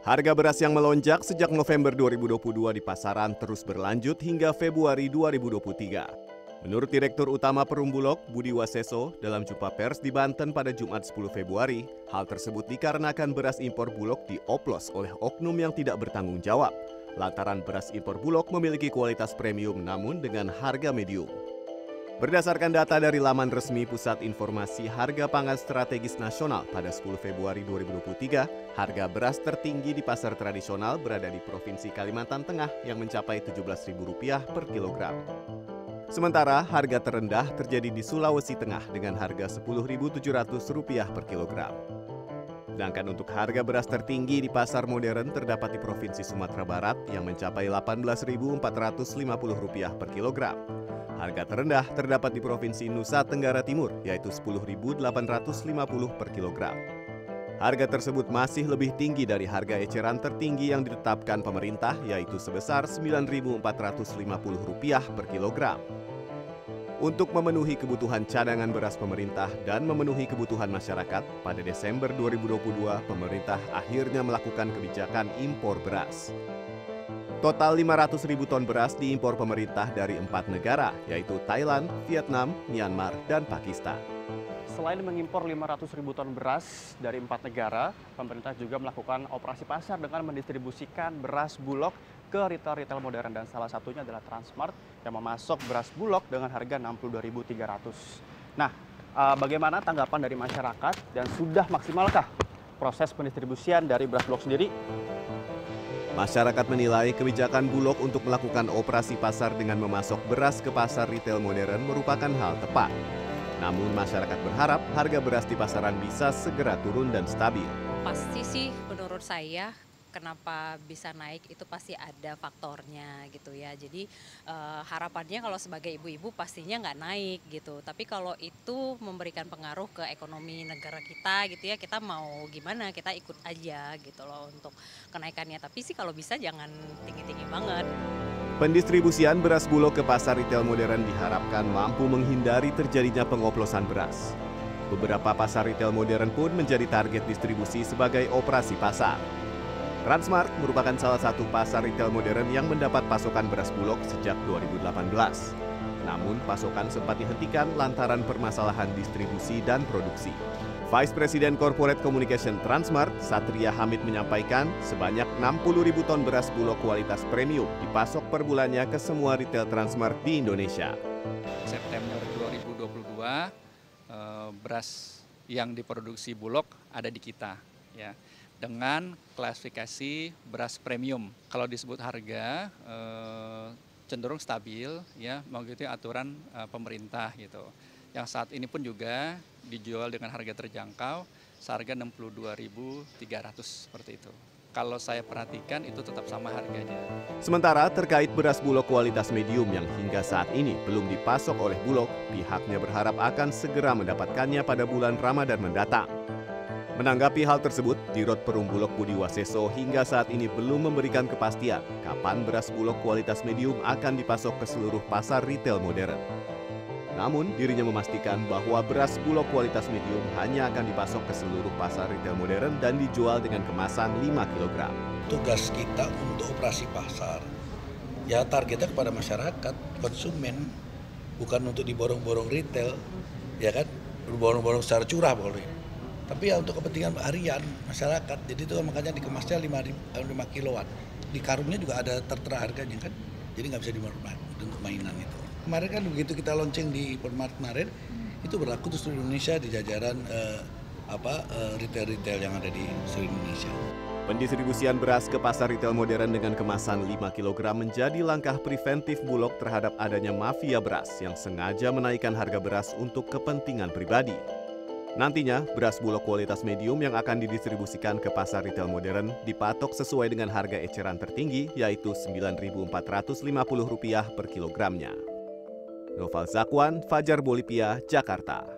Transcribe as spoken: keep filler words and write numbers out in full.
Harga beras yang melonjak sejak November dua ribu dua puluh dua di pasaran terus berlanjut hingga Februari dua ribu dua puluh tiga. Menurut Direktur Utama Perumbulok, Budi Waseso, dalam jumpa pers di Banten pada Jumat sepuluh Februari, hal tersebut dikarenakan beras impor Bulog dioplos oleh oknum yang tidak bertanggung jawab. Lantaran beras impor Bulog memiliki kualitas premium namun dengan harga medium. Berdasarkan data dari laman resmi Pusat Informasi Harga Pangan Strategis Nasional pada sepuluh Februari dua ribu dua puluh tiga, harga beras tertinggi di pasar tradisional berada di Provinsi Kalimantan Tengah yang mencapai tujuh belas ribu rupiah per kilogram. Sementara harga terendah terjadi di Sulawesi Tengah dengan harga sepuluh ribu tujuh ratus rupiah per kilogram. Sedangkan untuk harga beras tertinggi di pasar modern terdapat di Provinsi Sumatera Barat yang mencapai delapan belas ribu empat ratus lima puluh rupiah per kilogram. Harga terendah terdapat di Provinsi Nusa Tenggara Timur, yaitu sepuluh ribu delapan ratus lima puluh per kilogram. Harga tersebut masih lebih tinggi dari harga eceran tertinggi yang ditetapkan pemerintah, yaitu sebesar sembilan ribu empat ratus lima puluh rupiah per kilogram. Untuk memenuhi kebutuhan cadangan beras pemerintah dan memenuhi kebutuhan masyarakat, pada Desember dua ribu dua puluh dua, pemerintah akhirnya melakukan kebijakan impor beras. Total lima ratus ribu ton beras diimpor pemerintah dari empat negara, yaitu Thailand, Vietnam, Myanmar, dan Pakistan. Selain mengimpor lima ratus ribu ton beras dari empat negara, pemerintah juga melakukan operasi pasar dengan mendistribusikan beras Bulog ke retail-retail modern, dan salah satunya adalah Transmart yang memasok beras Bulog dengan harga enam puluh dua ribu tiga ratus. Nah, bagaimana tanggapan dari masyarakat dan sudah maksimalkah proses pendistribusian dari beras Bulog sendiri? Masyarakat menilai kebijakan Bulog untuk melakukan operasi pasar dengan memasok beras ke pasar retail modern merupakan hal tepat. Namun masyarakat berharap harga beras di pasaran bisa segera turun dan stabil. Pasti sih menurut saya kenapa bisa naik itu pasti ada faktornya gitu ya. Jadi eh, harapannya kalau sebagai ibu-ibu pastinya nggak naik gitu. Tapi kalau itu memberikan pengaruh ke ekonomi negara kita gitu ya, kita mau gimana, kita ikut aja gitu loh untuk kenaikannya. Tapi sih kalau bisa jangan tinggi-tinggi banget. Pendistribusian beras Bulog ke pasar retail modern diharapkan mampu menghindari terjadinya pengoplosan beras. Beberapa pasar retail modern pun menjadi target distribusi sebagai operasi pasar. Transmart merupakan salah satu pasar retail modern yang mendapat pasokan beras Bulog sejak dua ribu delapan belas. Namun pasokan sempat dihentikan lantaran permasalahan distribusi dan produksi. Vice President Corporate Communication Transmart, Satria Hamid menyampaikan sebanyak enam puluh ribu ton beras Bulog kualitas premium dipasok per bulannya ke semua retail Transmart di Indonesia. September dua ribu dua puluh dua, beras yang diproduksi Bulog ada di kita, ya, dengan klasifikasi beras premium. Kalau disebut harga eh, cenderung stabil, ya, mengikuti aturan eh, pemerintah gitu. Yang saat ini pun juga dijual dengan harga terjangkau, seharga enam puluh dua ribu tiga ratus seperti itu. Kalau saya perhatikan itu tetap sama harganya. Sementara terkait beras Bulog kualitas medium yang hingga saat ini belum dipasok oleh Bulog, pihaknya berharap akan segera mendapatkannya pada bulan Ramadan mendatang. Menanggapi hal tersebut, Dirut Perumbulok Budi Waseso hingga saat ini belum memberikan kepastian kapan beras Bulog kualitas medium akan dipasok ke seluruh pasar retail modern. Namun, dirinya memastikan bahwa beras Bulog kualitas medium hanya akan dipasok ke seluruh pasar retail modern dan dijual dengan kemasan lima kilogram. Tugas kita untuk operasi pasar, ya targetnya kepada masyarakat, konsumen, bukan untuk diborong-borong retail, ya kan, borong-borong secara curah boleh. Tapi ya untuk kepentingan harian masyarakat, jadi itu makanya dikemasnya lima kiloan. Di karungnya juga ada tertera harganya kan, jadi nggak bisa dimanfaatkan untuk mainan itu. Kemarin kan begitu kita launching di Permart kemarin, itu berlaku di seluruh Indonesia di jajaran eh, apa eh, retail-retail yang ada di seluruh Indonesia. Pendistribusian beras ke pasar retail modern dengan kemasan lima kilogram menjadi langkah preventif Bulog terhadap adanya mafia beras yang sengaja menaikkan harga beras untuk kepentingan pribadi. Nantinya, beras Bulog kualitas medium yang akan didistribusikan ke pasar retail modern dipatok sesuai dengan harga eceran tertinggi, yaitu sembilan ribu empat ratus lima puluh rupiah per kilogramnya. Noval Zakwan, Fajar Bolivia, Jakarta.